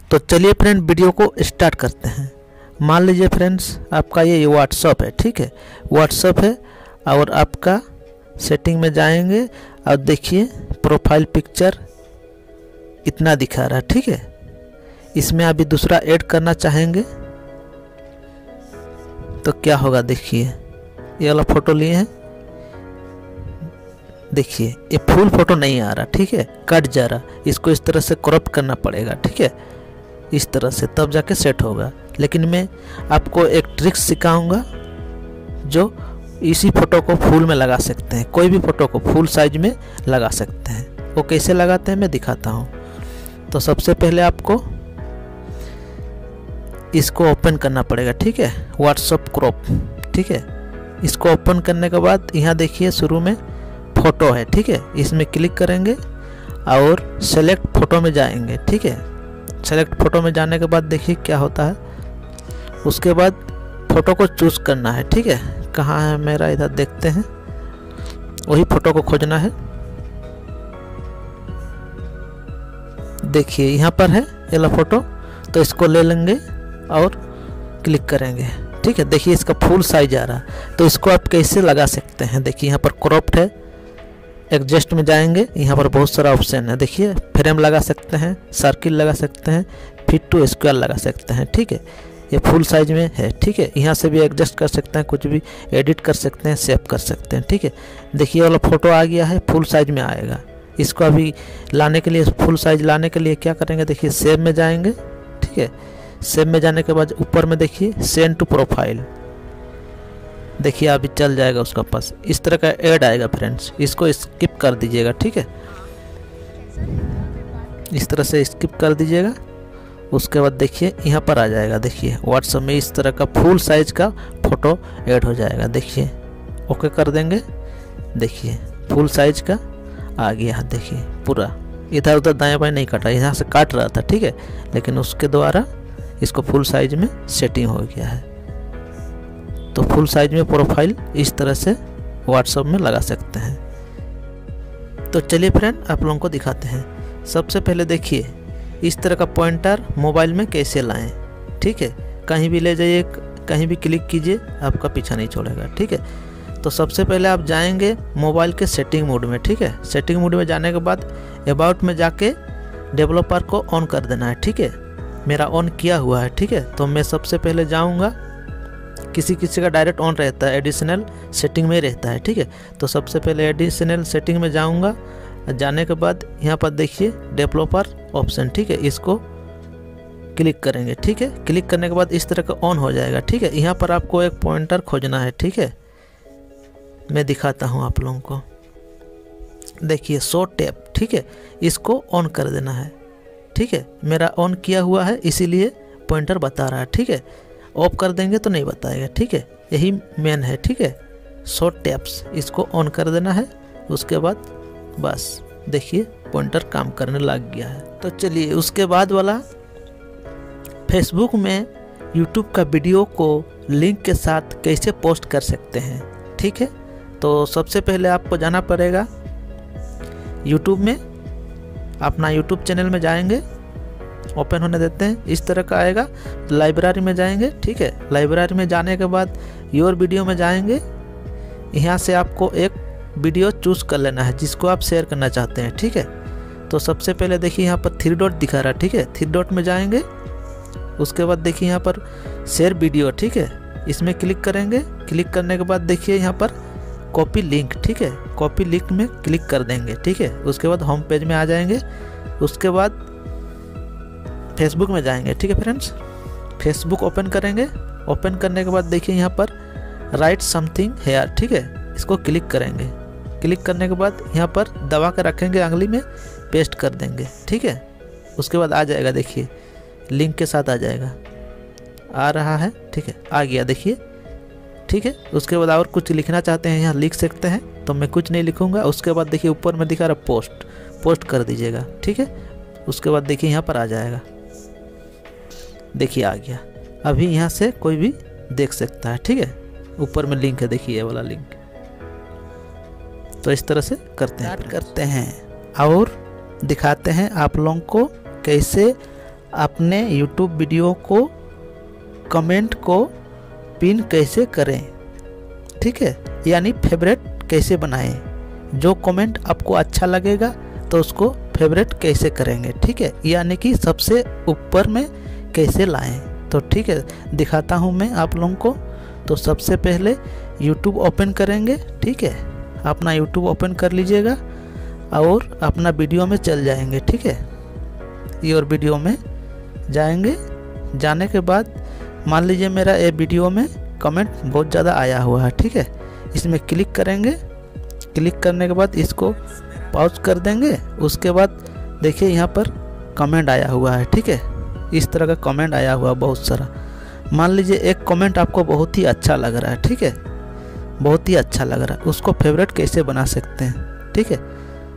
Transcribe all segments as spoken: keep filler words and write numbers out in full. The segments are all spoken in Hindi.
तो चलिए फ्रेंड वीडियो को स्टार्ट करते हैं। मान लीजिए फ्रेंड्स आपका ये व्हाट्सअप है, ठीक है, व्हाट्सअप है और आपका सेटिंग में जाएंगे और देखिए प्रोफाइल पिक्चर इतना दिखा रहा है, ठीक है। इसमें अभी दूसरा ऐड करना चाहेंगे तो क्या होगा, देखिए ये वाला फ़ोटो लिए हैं, देखिए ये फुल फोटो नहीं आ रहा, ठीक है, कट जा रहा। इसको इस तरह से क्रॉप करना पड़ेगा, ठीक है, इस तरह से, तब जाके सेट होगा। लेकिन मैं आपको एक ट्रिक सिखाऊंगा जो इसी फ़ोटो को फुल में लगा सकते हैं, कोई भी फ़ोटो को फुल साइज में लगा सकते हैं। वो कैसे लगाते हैं मैं दिखाता हूँ। तो सबसे पहले आपको इसको ओपन करना पड़ेगा, ठीक है, व्हाट्सएप क्रॉप, ठीक है। इसको ओपन करने के बाद यहाँ देखिए शुरू में फ़ोटो है, ठीक है, इसमें क्लिक करेंगे और सेलेक्ट फ़ोटो में जाएंगे, ठीक है। सेलेक्ट फ़ोटो में जाने के बाद देखिए क्या होता है, उसके बाद फ़ोटो को चूज़ करना है, ठीक है। कहाँ है मेरा, इधर देखते हैं, वही फ़ोटो को खोजना है। देखिए यहाँ पर है ये ला फ़ोटो, तो इसको ले लेंगे और क्लिक करेंगे, ठीक है। देखिए इसका फुल साइज आ रहा है। तो इसको आप कैसे लगा सकते हैं, देखिए यहाँ पर क्रॉप्ड है, एडजस्ट में जाएंगे, यहाँ पर बहुत सारा ऑप्शन है, देखिए फ्रेम लगा सकते हैं, सर्किल लगा सकते हैं, फिट टू स्क्वायर लगा सकते हैं, ठीक है। ये फुल साइज में है, ठीक है। यहाँ से भी एडजस्ट कर सकते हैं, कुछ भी एडिट कर सकते हैं, सेव कर सकते हैं, ठीक है। देखिए वाला फ़ोटो आ गया है, फुल साइज में आएगा। इसको अभी लाने के लिए, फुल साइज लाने के लिए क्या करेंगे, देखिए सेव में जाएंगे, ठीक है। सेव में जाने के बाद ऊपर में देखिए सेंड टू प्रोफाइल, देखिए अभी चल जाएगा उसका पास, इस तरह का ऐड आएगा फ्रेंड्स। इसको स्किप कर दीजिएगा, ठीक है, इस तरह से स्किप कर दीजिएगा। उसके बाद देखिए यहाँ पर आ जाएगा, देखिए व्हाट्सएप में इस तरह का फुल साइज का फ़ोटो ऐड हो जाएगा। देखिए ओके कर देंगे, देखिए फुल साइज का आ गया, देखिए पूरा इधर उधर दाएं बाएं नहीं कटा, यहाँ से काट रहा था, ठीक है, लेकिन उसके द्वारा इसको फुल साइज में सेटिंग हो गया है। तो फुल साइज में प्रोफाइल इस तरह से व्हाट्सएप में लगा सकते हैं। तो चलिए फ्रेंड आप लोगों को दिखाते हैं। सबसे पहले देखिए इस तरह का पॉइंटर मोबाइल में कैसे लाएं, ठीक है। कहीं भी ले जाइए, कहीं भी क्लिक कीजिए, आपका पीछा नहीं छोड़ेगा, ठीक है। तो सबसे पहले आप जाएंगे मोबाइल के सेटिंग मोड में, ठीक है। सेटिंग मोड में जाने के बाद अबाउट में जाके डेवलपर को ऑन कर देना है, ठीक है। मेरा ऑन किया हुआ है, ठीक है। तो मैं सबसे पहले जाऊंगा, किसी किसी का डायरेक्ट ऑन रहता है, एडिशनल सेटिंग में रहता है, ठीक है। तो सबसे पहले एडिशनल सेटिंग में जाऊंगा, जाने के बाद यहाँ पर देखिए डेवलपर ऑप्शन, ठीक है, इसको क्लिक करेंगे, ठीक है। क्लिक करने के बाद इस तरह का ऑन हो जाएगा, ठीक है। यहाँ पर आपको एक पॉइंटर खोजना है, ठीक है, मैं दिखाता हूँ आप लोगों को। देखिए शो टैप, ठीक है, इसको ऑन कर देना है, ठीक है। मेरा ऑन किया हुआ है इसीलिए पॉइंटर बता रहा है, ठीक है। ऑफ कर देंगे तो नहीं बताएगा, ठीक है, यही मेन है, ठीक है। शो टैप्स इसको ऑन कर देना है, उसके बाद बस देखिए पॉइंटर काम करने लग गया है। तो चलिए उसके बाद वाला, फेसबुक में यूट्यूब का वीडियो को लिंक के साथ कैसे पोस्ट कर सकते हैं, ठीक है। तो सबसे पहले आपको जाना पड़ेगा यूट्यूब में, अपना यूट्यूब चैनल में जाएंगे, ओपन होने देते हैं, इस तरह का आएगा। लाइब्रेरी में जाएंगे, ठीक है। लाइब्रेरी में जाने के बाद योर वीडियो में जाएंगे, यहाँ से आपको एक वीडियो चूज़ कर लेना है जिसको आप शेयर करना चाहते हैं, ठीक है। तो सबसे पहले देखिए यहाँ पर थ्री डॉट दिखा रहा है, ठीक है, थ्री डॉट में जाएंगे। उसके बाद देखिए यहाँ पर शेयर वीडियो, ठीक है, इसमें क्लिक करेंगे। क्लिक करने के बाद देखिए यहाँ पर कॉपी लिंक, ठीक है, कॉपी लिंक में क्लिक कर देंगे, ठीक है। उसके बाद होम पेज में आ जाएंगे। उसके बाद फेसबुक में जाएंगे, ठीक है फ्रेंड्स। फेसबुक ओपन करेंगे। ओपन करने के बाद देखिए यहाँ पर राइट समथिंग हेयर, ठीक है, इसको क्लिक करेंगे। क्लिक करने के बाद यहाँ पर दबा कर रखेंगे, अंगली में पेस्ट कर देंगे, ठीक है। उसके बाद आ जाएगा, देखिए लिंक के साथ आ जाएगा, आ रहा है, ठीक है, आ गया, देखिए, ठीक है। उसके बाद और कुछ लिखना चाहते हैं यहाँ लिख सकते हैं, तो मैं कुछ नहीं लिखूँगा। उसके बाद देखिए ऊपर में दिखा रहा पोस्ट, पोस्ट कर दीजिएगा, ठीक है। उसके बाद देखिए यहाँ पर आ जाएगा, देखिए आ गया। अभी यहाँ से कोई भी देख सकता है, ठीक है। ऊपर में लिंक है, देखिए ये वाला लिंक। तो इस तरह से करते हैं करते हैं और दिखाते हैं आप लोगों को कैसे अपने यूट्यूब वीडियो को कमेंट को पिन कैसे करें, ठीक है, यानी फेवरेट कैसे बनाएं। जो कमेंट आपको अच्छा लगेगा तो उसको फेवरेट कैसे करेंगे, ठीक है, यानी कि सबसे ऊपर में कैसे लाएं। तो ठीक है, दिखाता हूं मैं आप लोगों को। तो सबसे पहले यूट्यूब ओपन करेंगे, ठीक है, अपना यूट्यूब ओपन कर लीजिएगा और अपना वीडियो में चल जाएंगे, ठीक है, ये और वीडियो में जाएंगे। जाने के बाद मान लीजिए मेरा ये वीडियो में कमेंट बहुत ज़्यादा आया हुआ है, ठीक है, इसमें क्लिक करेंगे। क्लिक करने के बाद इसको पॉज कर देंगे। उसके बाद देखिए यहाँ पर कमेंट आया हुआ है, ठीक है, इस तरह का कमेंट आया हुआ बहुत सारा। मान लीजिए एक कमेंट आपको बहुत ही अच्छा लग रहा है, ठीक है, बहुत ही अच्छा लग रहा है, उसको फेवरेट कैसे बना सकते हैं, ठीक है।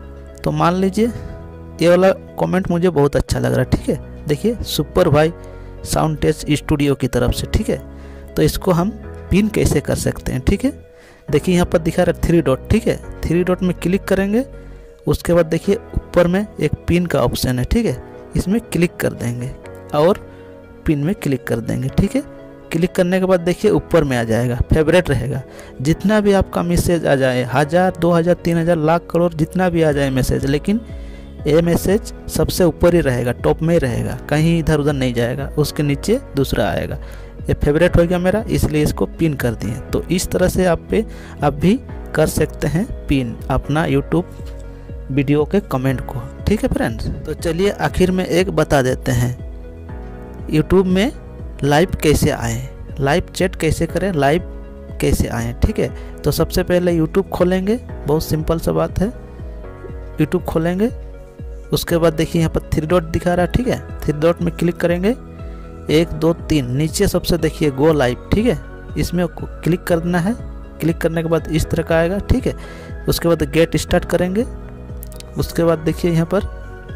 तो मान लीजिए ये वाला कमेंट मुझे बहुत अच्छा लग रहा है, ठीक है, देखिए सुपर भाई साउंड टेस्ट स्टूडियो की तरफ से, ठीक है। तो इसको हम पिन कैसे कर सकते हैं, ठीक है, देखिए यहाँ पर दिखा रहा है थ्री डॉट, ठीक है, थ्री डॉट में क्लिक करेंगे। उसके बाद देखिए ऊपर में एक पिन का ऑप्शन है, ठीक है, इसमें क्लिक कर देंगे और पिन में क्लिक कर देंगे, ठीक है। क्लिक करने के बाद देखिए ऊपर में आ जाएगा, फेवरेट रहेगा। जितना भी आपका मैसेज आ जाए, हज़ार दो हज़ार तीन हज़ार लाख करोड़ जितना भी आ जाए मैसेज, लेकिन ये मैसेज सबसे ऊपर ही रहेगा, टॉप में ही रहेगा, कहीं इधर उधर नहीं जाएगा, उसके नीचे दूसरा आएगा। ये फेवरेट हो गया मेरा, इसलिए इसको पिन कर दिए। तो इस तरह से आप पे आप भी कर सकते हैं पिन अपना यूट्यूब वीडियो के कमेंट को, ठीक है फ्रेंड्स। तो चलिए आखिर में एक बता देते हैं, यूट्यूब में लाइव कैसे आएँ, लाइव चैट कैसे करें, लाइव कैसे आएँ, ठीक है। तो सबसे पहले यूट्यूब खोलेंगे, बहुत सिंपल सा बात है, यूट्यूब खोलेंगे। उसके बाद देखिए यहाँ पर थ्री डॉट दिखा रहा है, ठीक है, थ्री डॉट में क्लिक करेंगे, एक दो तीन नीचे सबसे देखिए गो लाइव, ठीक है, इसमें क्लिक करना है। क्लिक करने के बाद इस तरह का आएगा, ठीक है। उसके बाद गेट स्टार्ट करेंगे। उसके बाद देखिए यहाँ पर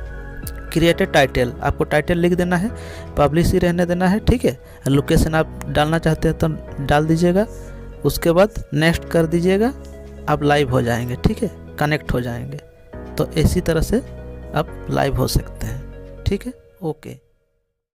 क्रिएट ए टाइटल, आपको टाइटल लिख देना है, पब्लिश ही रहने देना है, ठीक है। लोकेशन आप डालना चाहते हैं तो डाल दीजिएगा। उसके बाद नेक्स्ट कर दीजिएगा, आप लाइव हो जाएंगे, ठीक है, कनेक्ट हो जाएंगे। तो इसी तरह से आप लाइव हो सकते हैं, ठीक है, ओके।